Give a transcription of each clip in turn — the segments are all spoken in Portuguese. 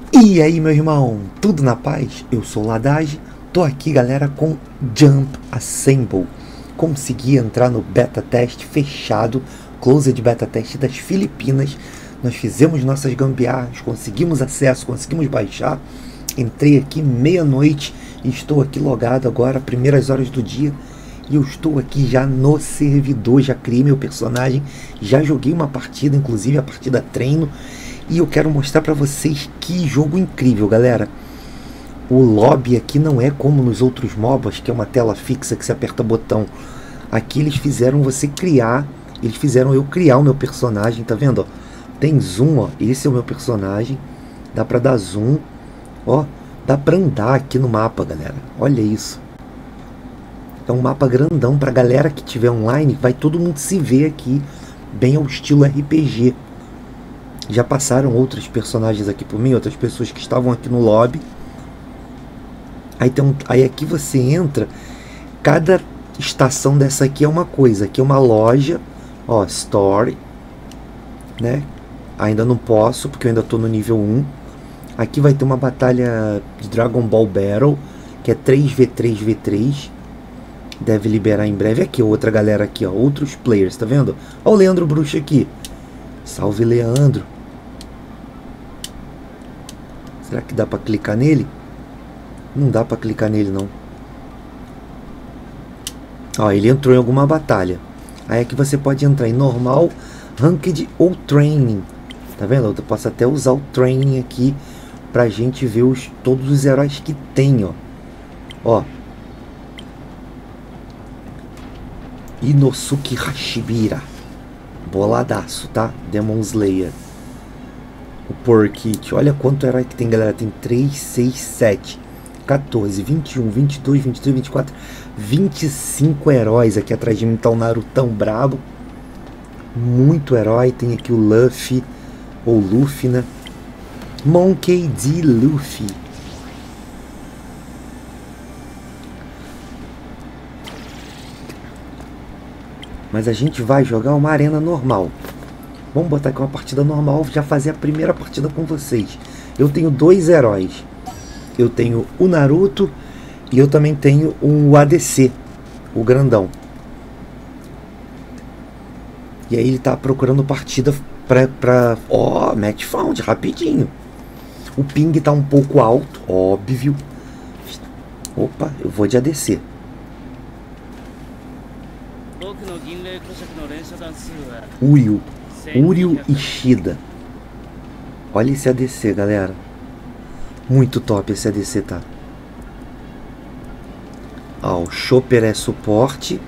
E aí, meu irmão, tudo na paz? Eu sou o Ladage, tô aqui, galera, com Jump Assemble. Consegui entrar no beta teste fechado, closed beta teste das Filipinas. Nós fizemos nossas gambiarras, conseguimos acesso, conseguimos baixar. Entrei aqui meia-noite e estou aqui logado agora, primeiras horas do dia. E eu estou aqui já no servidor, já criei meu personagem, já joguei uma partida, inclusive a partida treino. E eu quero mostrar pra vocês que jogo incrível, galera. O lobby aqui não é como nos outros MOBAs, que é uma tela fixa que você aperta botão. Aqui eles fizeram você criar, eles fizeram eu criar o meu personagem, tá vendo? Ó? Tem zoom, ó, esse é o meu personagem. Dá pra dar zoom, ó, dá pra andar aqui no mapa, galera. Olha isso. É um mapa grandão pra galera que tiver online, vai todo mundo se ver aqui, bem ao estilo RPG. Já passaram outros personagens aqui por mim, outras pessoas que estavam aqui no lobby. Aí aqui você entra, cada estação dessa aqui é uma coisa. Aqui é uma loja, ó, Story, né? Ainda não posso, porque eu ainda tô no nível 1. Aqui vai ter uma batalha de Dragon Ball Battle, que é 3v3v3. Deve liberar em breve. Aqui, outra galera aqui, ó, outros players, tá vendo? Ó o Leandro Bruxo aqui. Salve, Leandro. Será que dá pra clicar nele? Não dá pra clicar nele, não. Ó, ele entrou em alguma batalha. Aí aqui você pode entrar em normal, ranked ou training. Tá vendo? Eu posso até usar o training aqui pra gente ver todos os heróis que tem, ó. Ó. Inosuke Hashibira. Boladaço, tá? Demon Slayer. O Porkit. Olha quanto herói que tem, galera. Tem 3, 6, 7, 14, 21, 22, 23, 24, 25 heróis. Aqui atrás de mim tá o Narutão brabo. Muito herói. Tem aqui o Luffy. Ou Luffy, né? Monkey D. Luffy. Mas a gente vai jogar uma arena normal. Vamos botar aqui uma partida normal. Já fazer a primeira partida com vocês. Eu tenho dois heróis. Eu tenho o Naruto. E eu também tenho o ADC. O grandão. E aí ele tá procurando partida pra... Ó, match found, rapidinho. O ping tá um pouco alto, óbvio. Opa, eu vou de ADC. Uryu Ishida. Olha esse ADC, galera. Muito top esse ADC, tá? Ó, o Chopper é suporte.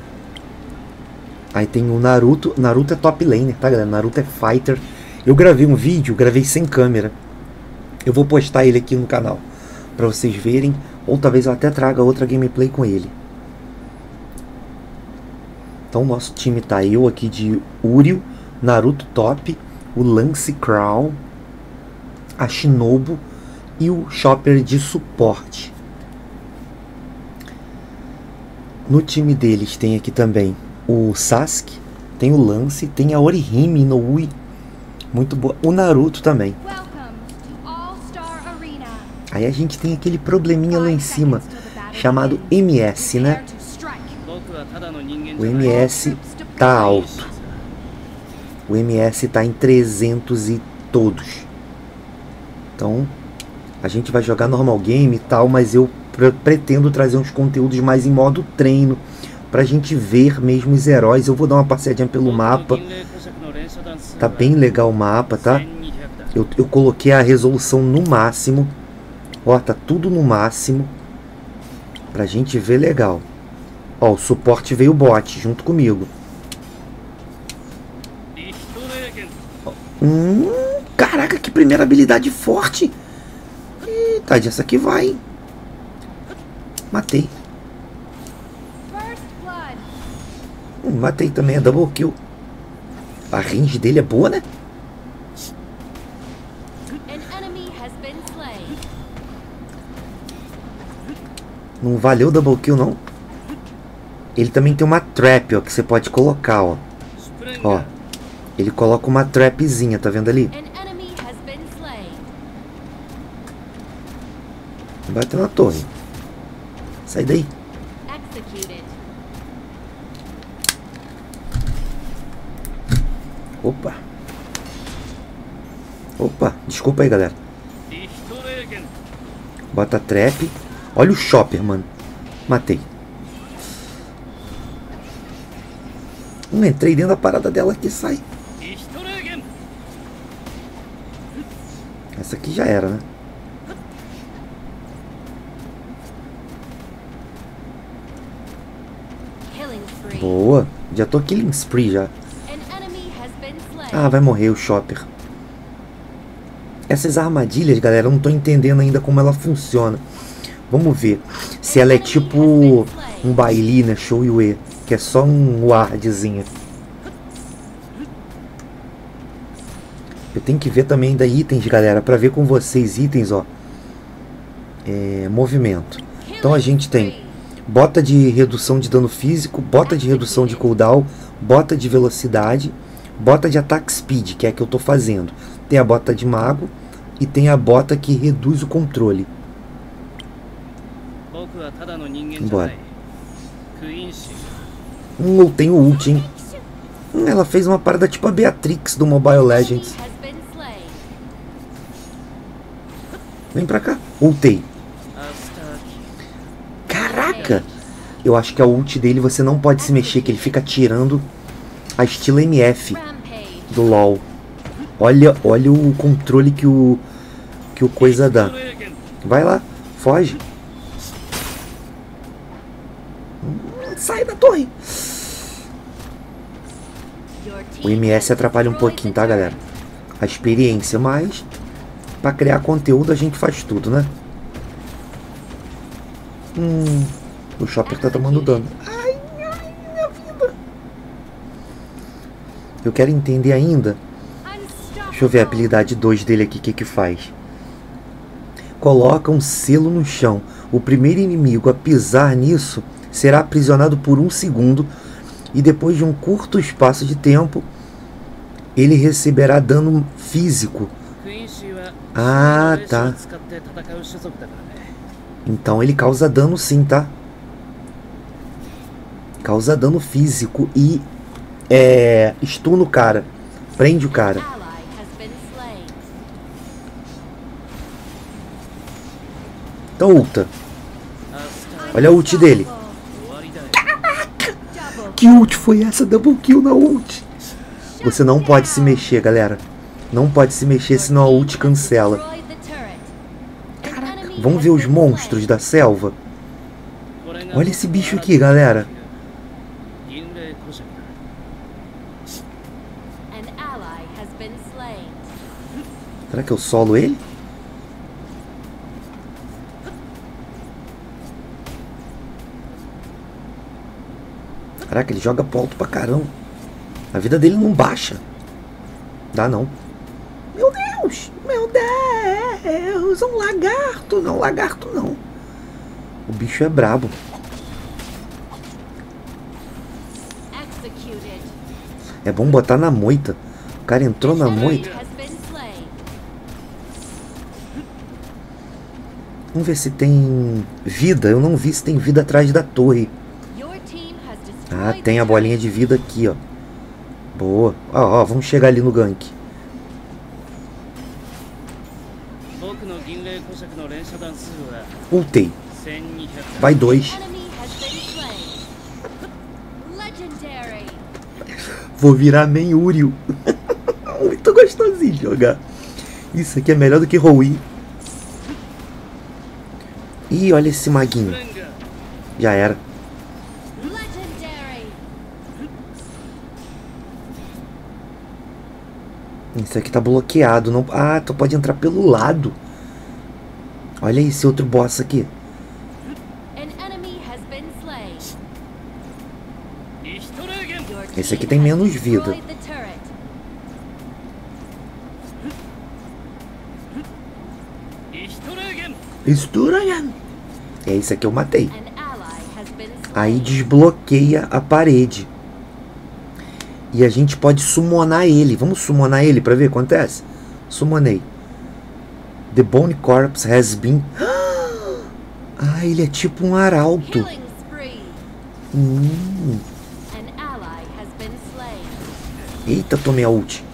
Aí tem o Naruto. Naruto é top laner, tá, galera? Naruto é fighter. Eu gravei um vídeo, gravei sem câmera. Eu vou postar ele aqui no canal pra vocês verem. Ou talvez eu até traga outra gameplay com ele. Então nosso time tá eu aqui de Uryu, Naruto top, o Lance Crown, a Shinobu e o Chopper de suporte. No time deles tem aqui também o Sasuke, tem o Lance, tem a Orihime Inoue, muito boa, o Naruto também. Aí a gente tem aquele probleminha lá em cima, chamado MS, né? O MS tá alto. O MS tá em 300 e todos. Então, a gente vai jogar normal game e tal, mas eu pretendo trazer uns conteúdos mais em modo treino, pra gente ver mesmo os heróis. Eu vou dar uma passeadinha pelo mapa. Tá bem legal o mapa, tá? Eu coloquei a resolução no máximo. Ó, tá tudo no máximo, pra gente ver legal. Ó, o suporte veio bot junto comigo. Caraca, que primeira habilidade forte. Eita, essa aqui vai. Matei. Matei também, é double kill. A range dele é boa, né? Não valeu o double kill, não. Ele também tem uma trap, ó, que você pode colocar, ó. Ó, ele coloca uma trapzinha, tá vendo ali? Bateu na torre. Sai daí. Opa. Opa, desculpa aí, galera. Bota trap. Olha o chopper, mano. Matei. Entrei dentro da parada dela aqui, sai. Essa aqui já era, né? Boa. Já tô killing spree já. Ah, vai morrer o chopper. Essas armadilhas, galera, eu não tô entendendo ainda como ela funciona. Vamos ver se ela é tipo um baile, né? Show Yue, que é só um wardzinho. Eu tenho que ver também ainda itens, galera, pra ver com vocês itens, ó. Movimento. Então a gente tem bota de redução de dano físico, bota de redução de cooldown, bota de velocidade, bota de attack speed, que é a que eu tô fazendo. Tem a bota de mago e tem a bota que reduz o controle. Bora. Eu tenho ult, hein? Ela fez uma parada tipo a Beatrix do Mobile Legends. Vem pra cá. Ultei. Caraca! Eu acho que a ult dele você não pode se mexer, que ele fica tirando a estilo MF do LoL. Olha o controle que o coisa dá. Vai lá, foge. Sai da torre. O MS atrapalha um pouquinho, tá, galera? A experiência, mas pra criar conteúdo a gente faz tudo, né? O Chopper tá tomando dano. Ai, minha vida. Eu quero entender ainda. Deixa eu ver a habilidade 2 dele aqui, o que faz. Coloca um selo no chão. O primeiro inimigo a pisar nisso será aprisionado por 1 segundo. E depois de um curto espaço de tempo, ele receberá dano físico. Ah, tá. Então ele causa dano sim, tá? Causa dano físico e stuna o cara. Prende o cara. Então ulta. Olha a ult dele. Caraca! Que ult foi essa? Double kill na ult. Você não pode se mexer, galera. Não pode se mexer, senão a ult cancela. Caraca. Vamos ver os monstros da selva. Olha esse bicho aqui, galera. Será que eu solo ele? Caraca, ele joga pro alto pra caramba. A vida dele não baixa. Dá não. Meu Deus! Meu Deus! Um lagarto! Não, lagarto não. O bicho é brabo. É bom botar na moita. O cara entrou na moita. Vamos ver se tem vida. Eu não vi se tem vida atrás da torre. Ah, tem a bolinha de vida aqui, ó. Boa. Ó, vamos chegar ali no gank. Ultei. Vai 2. Vou virar main Uriel. Muito gostosinho de jogar. Isso aqui é melhor do que Rui. Ih, olha esse maguinho. Já era. Isso aqui tá bloqueado. Não... Ah, tu pode entrar pelo lado. Olha esse outro boss aqui. Esse aqui tem menos vida. Esturayan. É isso aqui eu matei. Aí desbloqueia a parede. E a gente pode summonar ele. Vamos summonar ele pra ver o que acontece? Summonei. The Bone Corpse has been... Ah, ele é tipo um arauto. Eita, tomei a ult.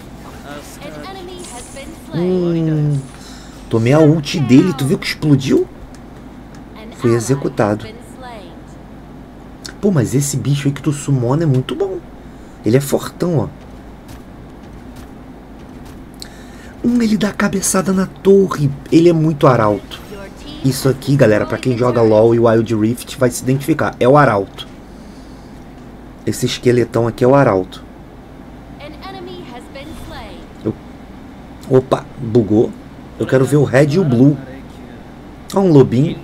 Tomei a ult dele, tu viu que explodiu? Foi executado. Pô, mas esse bicho aí que tu summona é muito bom. Ele é fortão, ó. Ele dá cabeçada na torre. Ele é muito arauto. Isso aqui, galera, pra quem joga LoL e Wild Rift vai se identificar. É o arauto. Esse esqueletão aqui é o arauto. Opa, bugou. Eu quero ver o red e o blue. Ó, um lobinho.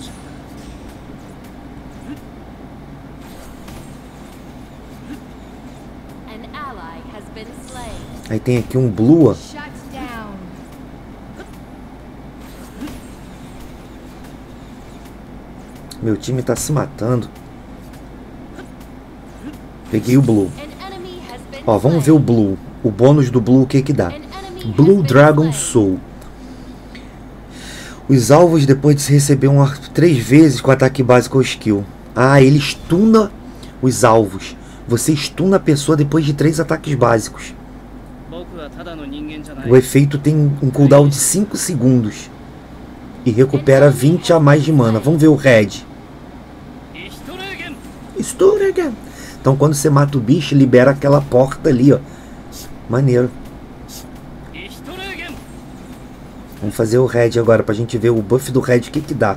Aí tem aqui um blue, ó. Meu time tá se matando. Peguei o blue. Ó, vamos ver o blue. O bônus do blue, o que que dá? Blue Dragon Soul. Os alvos, depois de se receber 3 vezes com ataque básico ou skill. Ah, ele stuna os alvos. Você stuna a pessoa depois de 3 ataques básicos. O efeito tem um cooldown de 5 segundos. E recupera 20 a mais de mana. Vamos ver o red. Sturrigan. Então quando você mata o bicho, libera aquela porta ali, ó. Maneiro. Vamos fazer o red agora pra gente ver o buff do red, o que que dá.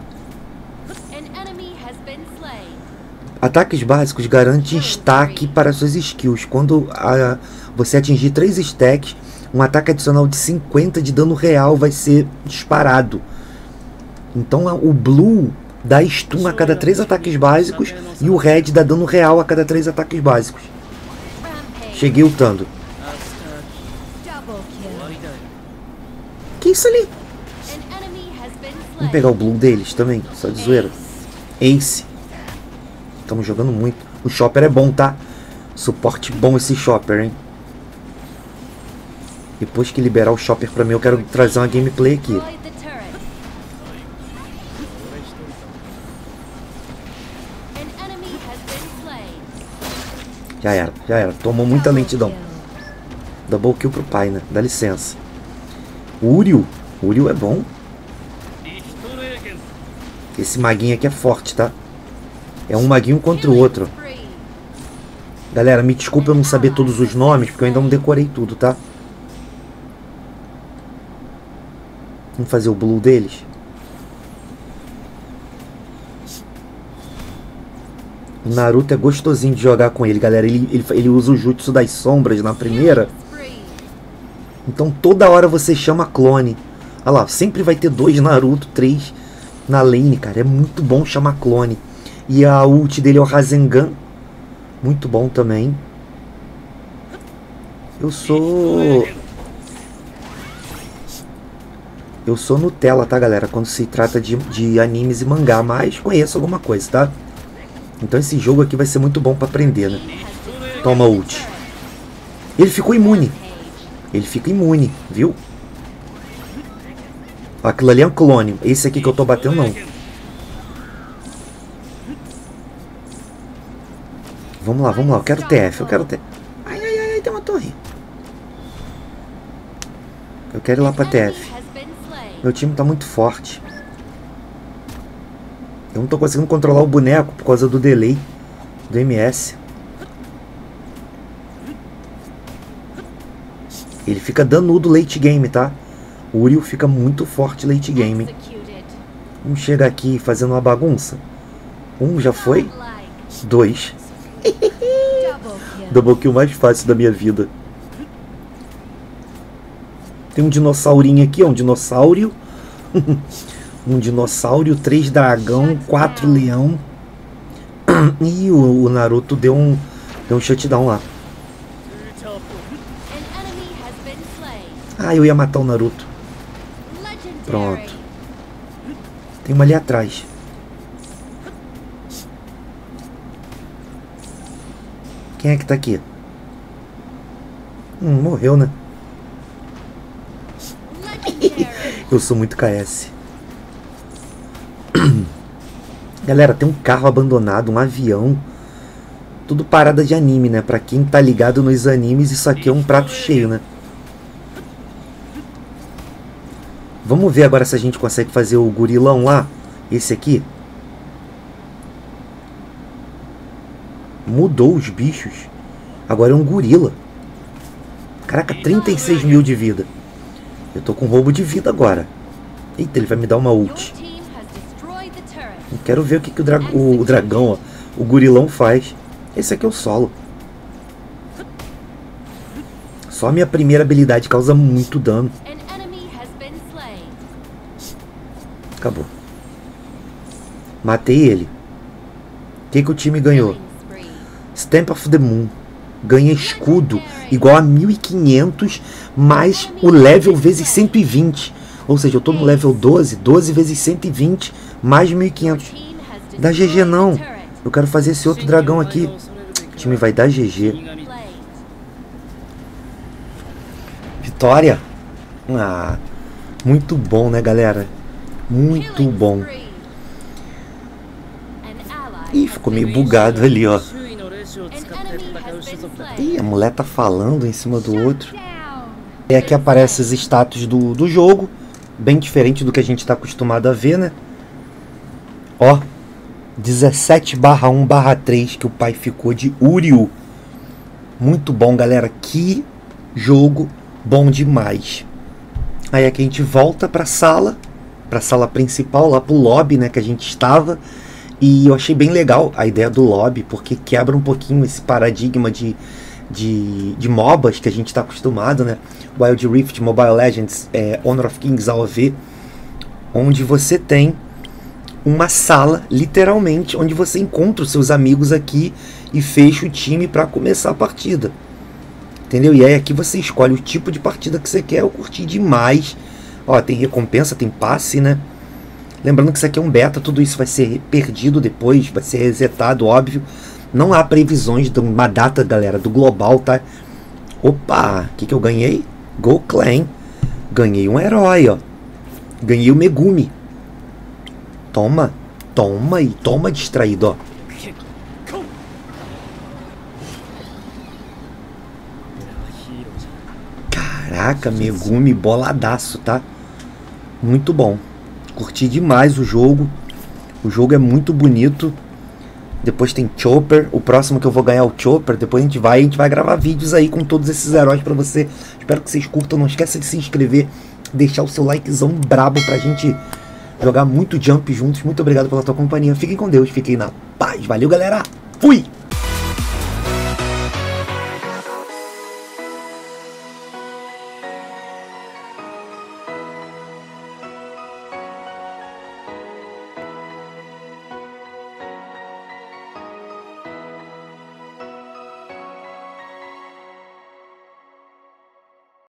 Ataques básicos garantem stack para suas skills. Quando você atingir 3 stacks, um ataque adicional de 50 de dano real vai ser disparado. Então o blue dá stun a cada 3 ataques básicos e o red dá dano real a cada 3 ataques básicos. Cheguei ultando. Que isso ali? Vamos pegar o blue deles também, só de zoeira. Ace. Estamos jogando muito. O Chopper é bom, tá? Suporte bom esse Chopper, hein? Depois que liberar o Chopper pra mim, eu quero trazer uma gameplay aqui. Já era, já era. Tomou muita lentidão. Double kill pro pai, né? Dá licença. Uriel. Uriel é bom. Esse maguinho aqui é forte, tá? É um maguinho contra o outro. Galera, me desculpa eu não saber todos os nomes, porque eu ainda não decorei tudo, tá? Vamos fazer o blue deles. O Naruto é gostosinho de jogar com ele, galera. Ele usa o jutsu das sombras na primeira. Então toda hora você chama clone. Olha lá, sempre vai ter 2 Naruto, 3 na lane, cara. É muito bom chamar clone. E a ult dele é o Rasengan. Muito bom também. Eu sou Nutella, tá, galera? Quando se trata de animes e mangá. Mas conheço alguma coisa, tá? Então esse jogo aqui vai ser muito bom pra aprender, né? Toma ult. Ele ficou imune. Ele fica imune, viu? Aquilo ali é um clone. Esse aqui que eu tô batendo, não. Vamos lá, vamos lá. Eu quero TF, eu quero TF. Ai, ai, ai, tem uma torre. Eu quero ir lá pra TF. Meu time tá muito forte. Eu não tô conseguindo controlar o boneco por causa do delay do MS. Ele fica danudo late game, tá? O Uriel fica muito forte late game. Vamos chegar aqui fazendo uma bagunça. 1 já foi. 2. Double kill mais fácil da minha vida. Tem um dinossaurinho aqui, ó. Um dinossauro. Um dinossauro, 3 dragão, 4 leão. E o Naruto deu um shutdown lá. Ah, eu ia matar o Naruto. Pronto. Tem uma ali atrás. Quem é que tá aqui? Morreu, né? Eu sou muito KS. Galera, tem um carro abandonado, um avião. Tudo parada de anime, né? Pra quem tá ligado nos animes, isso aqui é um prato cheio, né? Vamos ver agora se a gente consegue fazer o gorilão lá. Esse aqui. Mudou os bichos. Agora é um gorila. Caraca, 36 mil de vida. Eu tô com roubo de vida agora. Eita, ele vai me dar uma ult. Eu quero ver o que o dragão, ó, o gorilão faz. Esse aqui é o solo. Só a minha primeira habilidade causa muito dano. Acabou. Matei ele. O que o time ganhou? Stamp of the Moon. Ganha escudo igual a 1500 mais o level vezes 120. Ou seja, eu tô no level 12. 12 vezes 120 mais 1500. Dá GG não. Eu quero fazer esse outro dragão aqui. O time vai dar GG. Vitória. Ah, muito bom, né, galera? Muito bom. Ih, ficou meio bugado ali, ó. Ih, a mulher tá falando em cima do outro. E aqui aparecem os status do jogo. Bem diferente do que a gente tá acostumado a ver, né? Ó, 17/1/3 que o pai ficou de Uryu. Muito bom, galera. Que jogo bom demais. Aí aqui a gente volta pra sala principal, lá pro lobby, né, que a gente estava. E eu achei bem legal a ideia do lobby, porque quebra um pouquinho esse paradigma de MOBAs que a gente está acostumado, né? Wild Rift, Mobile Legends, Honor of Kings, AOV, onde você tem uma sala, literalmente, onde você encontra os seus amigos aqui e fecha o time para começar a partida. Entendeu? E aí aqui você escolhe o tipo de partida que você quer. Eu curti demais. Ó, tem recompensa, tem passe, né? Lembrando que isso aqui é um beta, tudo isso vai ser perdido depois, vai ser resetado, óbvio. Não há previsões de uma data, galera, do global, tá? Opa, o que eu ganhei? Go Clan. Ganhei um herói, ó. Ganhei o Megumi. Toma, toma e toma, distraído, ó. Caraca, Megumi boladaço, tá? Muito bom. Curti demais o jogo. O jogo é muito bonito. Depois tem Chopper. O próximo que eu vou ganhar é o Chopper. Depois a gente vai gravar vídeos aí com todos esses heróis pra você. Espero que vocês curtam. Não esqueça de se inscrever. Deixar o seu likezão brabo pra gente jogar muito Jump juntos. Muito obrigado pela tua companhia. Fiquem com Deus. Fiquem na paz. Valeu, galera. Fui!